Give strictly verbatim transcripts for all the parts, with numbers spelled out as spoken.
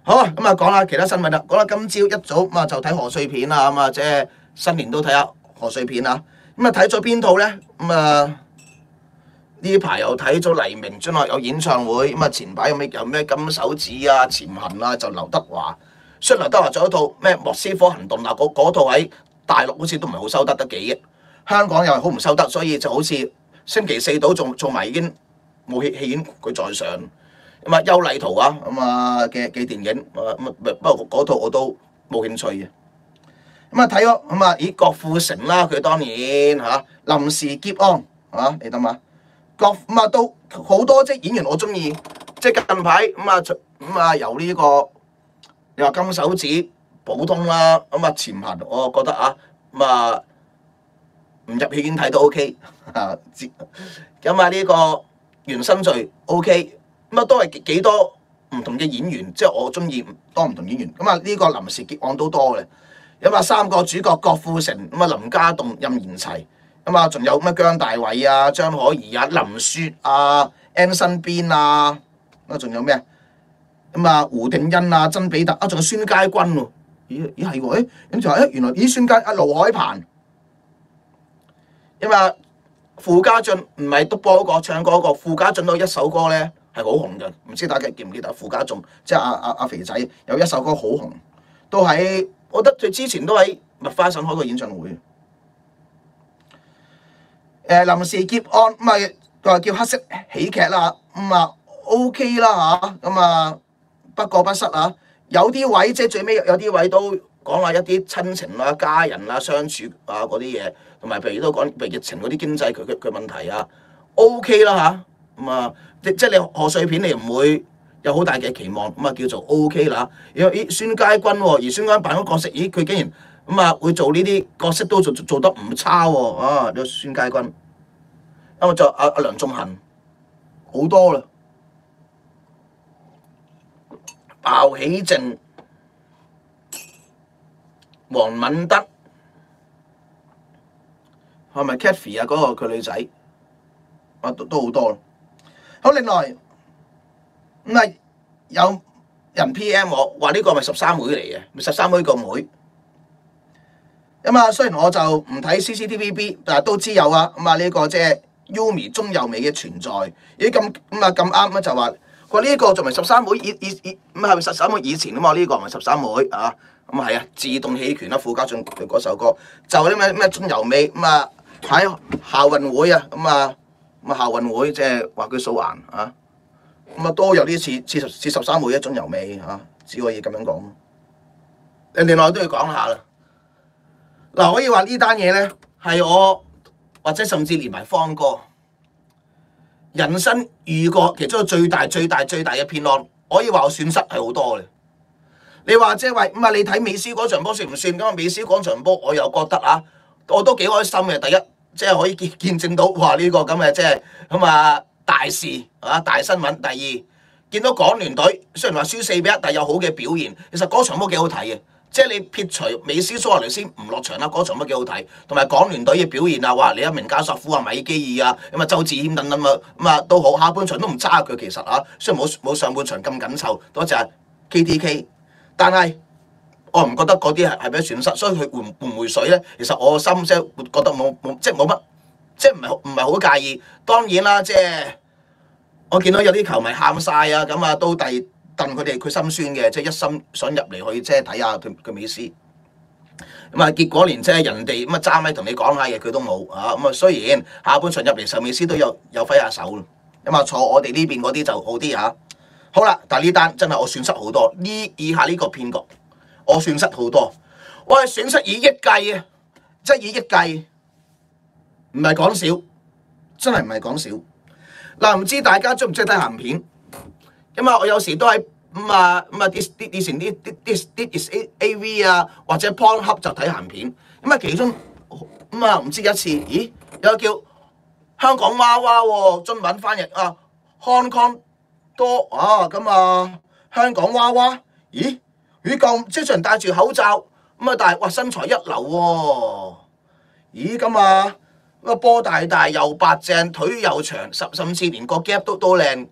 好咁啊，講下其他新聞啦。講啦，今朝一早咁啊就睇賀歲片啦，咁啊即係新年都睇下賀歲片啊。咁啊睇咗邊套咧？咁啊呢排又睇咗黎明將來有演唱會，咁啊前排有咩有咩金手指啊、潛行啊，就劉德華。雖然劉德華做一套咩莫斯科行動嗱，嗰嗰套喺大陸好似都唔係好收得，得幾億。香港又係好唔收得，所以就好似星期四到做做埋已經冇戲戲院佢再上。咁啊，邱禮濤啊，咁啊嘅嘅電影，咁啊不過嗰套我都冇興趣嘅。咁啊睇咗，咁啊咦郭富城啦，佢當然嚇臨時劫案嚇，你諗下，郭咁啊都好多即係演員我中意，即係近排咁啊咁啊由呢個你話金手指普通啦，咁啊潛行我覺得啊咁啊唔入戲院睇都 OK 啊，咁啊呢個原生罪 OK。咁啊，都係幾多唔同嘅演員，即係我中意多唔同演員。咁啊，呢個臨時劫案都多嘅。咁啊，三個主角郭富城，咁啊林家棟、任賢齊，咁啊仲有乜姜大衛啊、張可頤啊、林雪啊、N 身邊啊，咁啊仲有咩啊？咁啊胡定欣啊、曾比特啊，仲有孫佳君喎。咦咦係喎，誒咁就話誒原來咦孫佳啊盧海鵬，因為傅家俊唔係督波嗰個唱歌嗰個，傅家俊都一首歌咧。係好紅嘅，唔知大家記唔記得傅家頌，即係阿阿阿肥仔有一首歌好紅，都喺我覺得佢之前都喺麥花臣開過演唱會。誒、呃、臨時劫案咁啊，佢話叫黑色喜劇啦，咁啊 OK 啦嚇，咁啊不過不失啊，有啲位即係最尾有啲位都講下一啲親情啊、家人啊相處啊嗰啲嘢，同埋譬如都講譬如疫情嗰啲經濟佢佢佢問題啊 OK 啦嚇，咁啊。即即係你賀歲片，你唔會有好大嘅期望，咁啊叫做 O K 啦。咦咦孫佳君喎，而孫佳君扮嗰個角色，咦佢竟然咁啊會做呢啲角色都做做得唔差喎啊！呢個孫佳君，咁啊就阿阿梁仲恒好多啦，鮑起靜、黃敏德係咪 Kathy 啊？嗰個佢女仔啊都都好多啦。好，另外咁啊有人 P M 我話呢個咪十三妹嚟嘅，十三妹個妹。咁啊雖然我就唔睇 C C T V B， 但係都知有啊。咁啊呢個即係 Yumi 鍾有美嘅存在。咦咁咁啊咁啱咧就話，佢話呢個仲係十三妹以以以咁係咪十三妹以前啊嘛？呢個唔係十三妹啊。咁啊係啊，自動棄權啦，傅家俊佢嗰首歌就啲咩咩鍾有美咁啊喺校運會啊咁啊。咁啊校運會即係話佢數顏啊，咁啊都有啲似似十似十三妹一種柔美嚇，只可以咁樣講。另外都要講下啦，嗱可以話呢單嘢咧係我或者甚至連埋方哥人生遇過其中最大最大最大嘅騙案，可以話我損失係好多嘅。你話即係話咁啊？你睇美斯嗰場波算唔算？咁啊美斯嗰場波我又覺得啊，我都幾開心嘅。第一。即係可以見見證到哇呢個咁嘅即係咁啊大事啊大新聞。第二見到港聯隊雖然話輸四比一，但係有好嘅表現。其實嗰場波幾好睇嘅，即係你撇除美斯蘇亞雷斯唔落場啦，嗰場波幾好睇。同埋港聯隊嘅表現啊，哇！你阿明加索夫啊、米基爾啊、咁啊周志謙等等啊，咁啊都好。下半場都唔差佢其實啊，雖然冇冇上半場咁緊湊，多謝 K T K， 但係。我唔覺得嗰啲係係咩損失，所以佢回唔回唔回水咧？其實我心即係覺得冇冇即係冇乜，即係唔係唔係好介意。當然啦，即係我見到有啲球迷喊晒啊，咁啊都遞戥佢哋佢心酸嘅，即係一心想入嚟去即係睇下佢佢美斯。咁啊結果連即係人哋咁啊揸咪同你講下嘢佢都冇啊。咁啊雖然下半場入嚟時候美斯都有有揮下手咯，咁啊坐我哋呢邊嗰啲就好啲嚇。好啦，但係呢單真係我損失好多。呢以下呢個騙局。我損失好多，我係損失以億計啊！即係以億計，唔係講笑，真係唔係講笑。嗱、啊，唔知大家中唔中意睇鹹片？咁啊，我有時都喺咁啊咁啊啲啲以前啲啲啲啲 A V 啊，或者 Pornhub就睇鹹片。咁啊，其中咁啊，唔知一次，咦？有個叫香港娃娃喎，中文翻譯啊 Hong Kong 多啊，咁啊香港娃娃，咦？佢咁即係人戴住口罩咁啊，但係哇身材一流喎，咦咁啊個波大大又白淨，腿又長，甚甚至連個 gap 都都靚，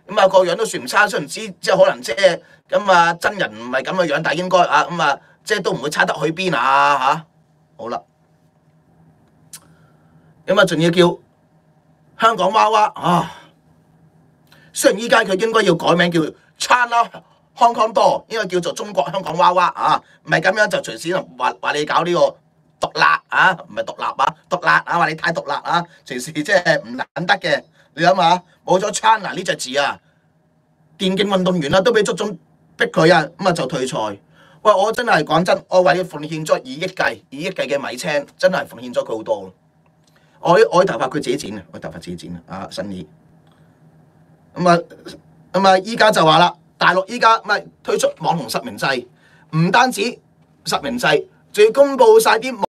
咁啊個樣都算唔差，雖然知即係可能即係咁啊真人唔係咁嘅樣，但係應該啊咁啊即係都唔會差得去邊啊嚇。好啦，咁啊仲要叫香港娃娃啊，雖然依家佢應該要改名叫 China Hong Kong Doll，應該叫做中國香港娃娃啊，唔係咁樣就隨時話話你搞呢個獨立啊，唔係獨立啊，獨立啊，話你太獨立啊，隨時即係唔撚得嘅。你諗下，冇咗 China 呢隻字啊，電競運動員啊都俾足總逼佢啊，咁啊就退賽。喂，我真係講真，我為佢奉獻咗以億計、以億計嘅米青，真係奉獻咗佢好多。我我啲頭髮佢自己剪嘅，我頭髮自己剪啊，新意。咁啊咁啊，依家就話啦，大陸依家咪推出網紅實名制，唔單止實名制，仲要公佈晒啲